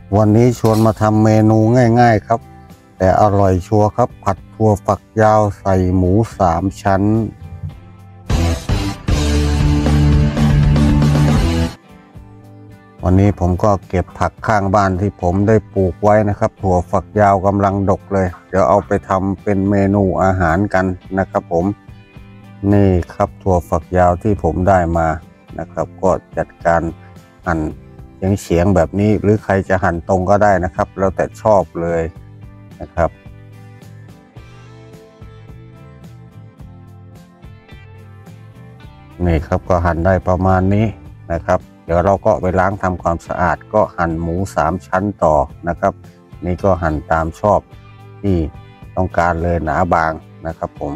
วันนี้ชวนมาทำเมนูง่ายๆครับแต่อร่อยชัวร์ครับผัดถั่วฝักยาวใส่หมู3 ชั้นวันนี้ผมก็เก็บผักข้างบ้านที่ผมได้ปลูกไว้นะครับถั่วฝักยาวกำลังดกเลยเดี๋ยวเอาไปทำเป็นเมนูอาหารกันนะครับผมนี่ครับถั่วฝักยาวที่ผมได้มานะครับก็จัดการหั่นเฉียงแบบนี้หรือใครจะหั่นตรงก็ได้นะครับแล้วแต่ชอบเลยนะครับนี่ครับก็หั่นได้ประมาณนี้นะครับเดี๋ยวเราก็ไปล้างทำความสะอาดก็หั่นหมู3 ชั้นต่อนะครับนี่ก็หั่นตามชอบที่ต้องการเลยหนาบางนะครับผม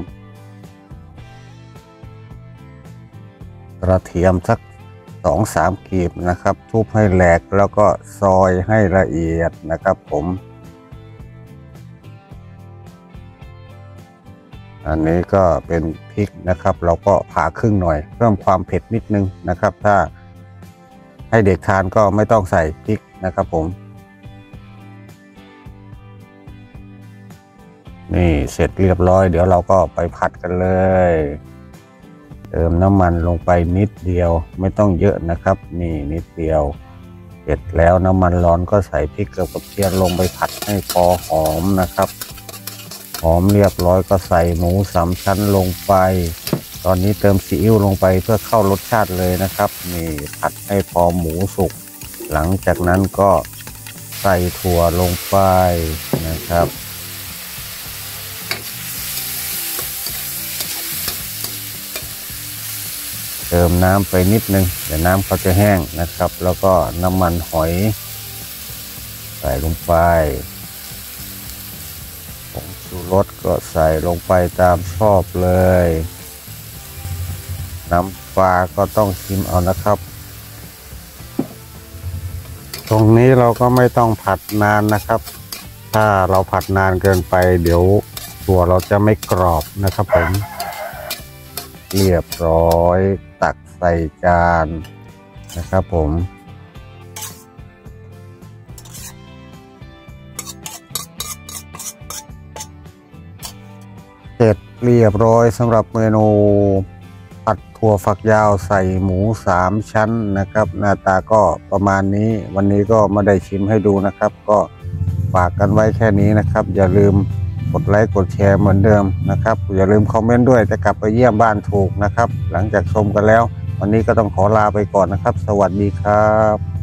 กระเทียมสัก2-3 กีบนะครับทุบให้แหลกแล้วก็ซอยให้ละเอียดนะครับผมอันนี้ก็เป็นพริกนะครับเราก็ผ่าครึ่งหน่อยเพิ่มความเผ็ดนิดนึงนะครับถ้าให้เด็กทานก็ไม่ต้องใส่พริกนะครับผมนี่เสร็จเรียบร้อยเดี๋ยวเราก็ไปผัดกันเลยเติมน้ำมันลงไปนิดเดียวไม่ต้องเยอะนะครับนี่นิดเดียวเสร็จแล้วน้ำมันร้อนก็ใส่พริกกับกระเทียมลงไปผัดให้พอหอมนะครับหอมเรียบร้อยก็ใส่หมู3 ชั้นลงไปตอนนี้เติมซีอิ๊วลงไปเพื่อเข้ารสชาติเลยนะครับนี่ผัดให้พอหมูสุกหลังจากนั้นก็ใส่ถั่วลงไปนะครับเติมน้ำไปนิดนึงเดี๋ยวน้ำเขาจะแห้งนะครับแล้วก็น้ำมันหอยใส่ลงไปผงชูรสก็ใส่ลงไปตามชอบเลยน้ำปลาก็ต้องชิมเอานะครับตรงนี้เราก็ไม่ต้องผัดนานนะครับถ้าเราผัดนานเกินไปเดี๋ยวตัวเราจะไม่กรอบนะครับผมเรียบร้อยตักใส่จานนะครับผมเสร็จเรียบร้อยสำหรับเมนูผัดถั่วฝักยาวใส่หมู3 ชั้นนะครับหน้าตาก็ประมาณนี้วันนี้ก็ไม่ได้ชิมให้ดูนะครับก็ฝากกันไว้แค่นี้นะครับอย่าลืมกดไลค์กดแชร์เหมือนเดิมนะครับอย่าลืมคอมเมนต์ด้วยจะกลับไปเยี่ยมบ้านถูกนะครับหลังจากชมกันแล้ววันนี้ก็ต้องขอลาไปก่อนนะครับสวัสดีครับ